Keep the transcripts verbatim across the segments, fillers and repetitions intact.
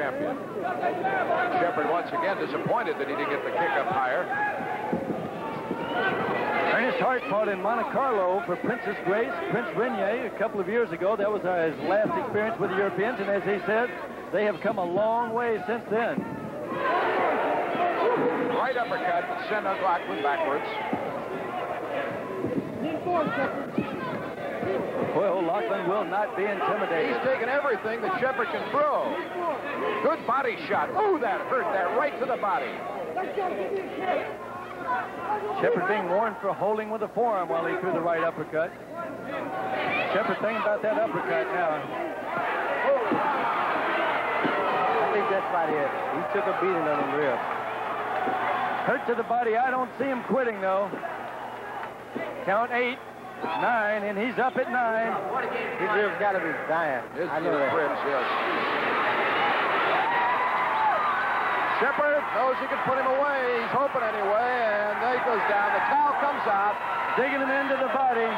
champion. Shepard once again disappointed that he didn't get the kick up higher. Ernest Hart fought in Monte Carlo for Princess Grace, Prince Renier, a couple of years ago. That was uh, his last experience with the Europeans, and as he said, they have come a long way since then. Right uppercut, send O'Loughlin backwards. Boy, O'Loughlin will not be intimidated. He's taking everything that Shepard can throw. Good body shot. Oh, that hurt there, right to the body. Shepard being warned for holding with the forearm while he threw the right uppercut. Shepard thinking about that uppercut now. I think that's about it. He took a beating on him real. Hurt to the body. I don't see him quitting, though. Count eight, nine, and he's up at nine. His ribs got to be dying. His I know that. ribs, yes. Shepard knows he can put him away. He's hoping anyway, and there he goes down. The towel comes out. Digging him into the body.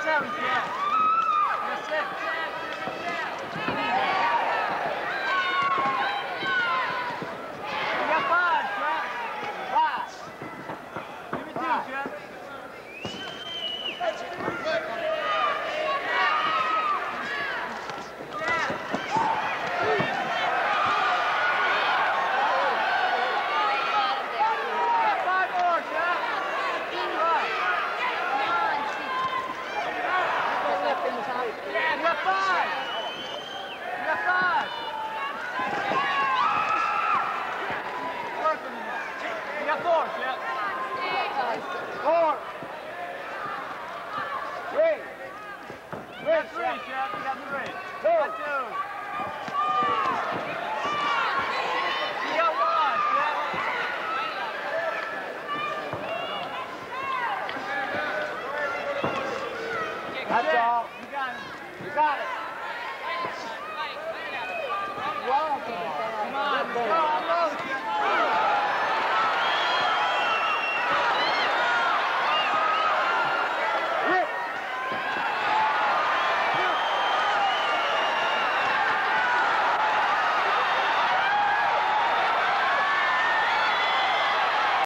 seven, Chef. You're six. You got five, Chef. Five. Give me two, Chef. Five more, Chef. Five. You got five. You got five. Working. You got four, Chef. Four. Three. You got three, Chef. You got three. You got two.